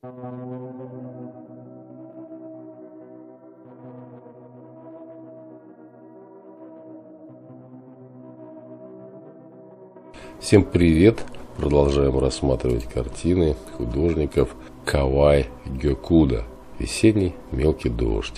Всем привет! Продолжаем рассматривать картины художников Кавай Гёкуда. Весенний мелкий дождь.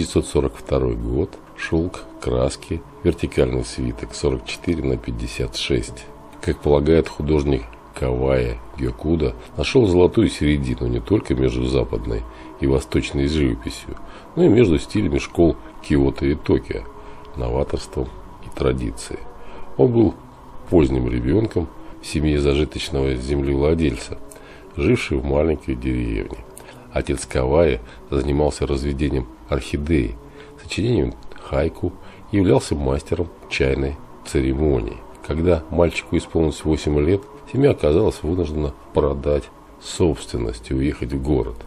1942 год. Шелк, краски, вертикальный свиток 44 на 56. Как полагает художник Кавай Гёкуда, нашел золотую середину не только между западной и восточной живописью, но и между стилями школ Киото и Токио, новаторством и традицией. Он был поздним ребенком в семье зажиточного землевладельца, живший в маленькой деревне. Отец Кавая занимался разведением орхидей, сочинением хайку и являлся мастером чайной церемонии. Когда мальчику исполнилось 8 лет, семья оказалась вынуждена продать собственность и уехать в город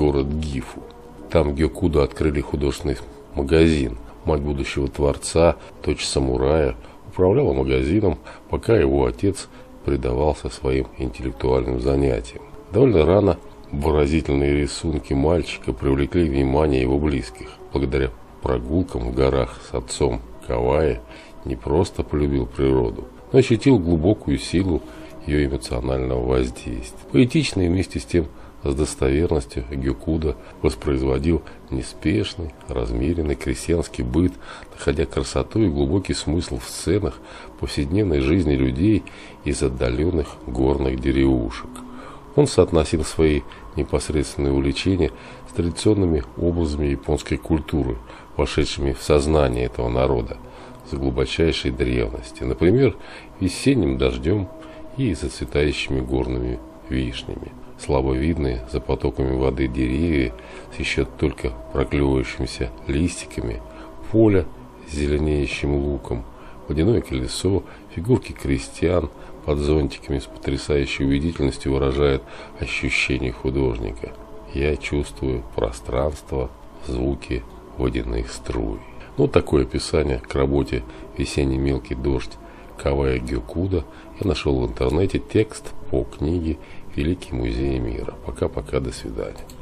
Гифу. Там Гёкуда открыли художественный магазин. Мать будущего творца, дочь самурая, управляла магазином, пока его отец предавался своим интеллектуальным занятиям. Довольно рано выразительные рисунки мальчика привлекли внимание его близких. Благодаря прогулкам в горах с отцом Кавая не просто полюбил природу, но ощутил глубокую силу ее эмоционального воздействия. Поэтично и вместе с тем с достоверностью Гёкуда воспроизводил неспешный, размеренный крестьянский быт, находя красоту и глубокий смысл в сценах повседневной жизни людей из отдаленных горных деревушек. Он соотносил свои непосредственные увлечения с традиционными образами японской культуры, вошедшими в сознание этого народа с глубочайшей древности, например, весенним дождем и зацветающими горными вишнями. Слабо видные за потоками воды деревья с еще только проклевывающимися листиками, поле с зеленеющим луком, водяное колесо, фигурки крестьян под зонтиками с потрясающей убедительностью выражают ощущение художника. Я чувствую пространство, звуки водяных струй. Ну, такое описание к работе «Весенний мелкий дождь» Кавая Гёкуда я нашел в интернете. Текст по книге «Великий музей мира». Пока-пока, до свидания.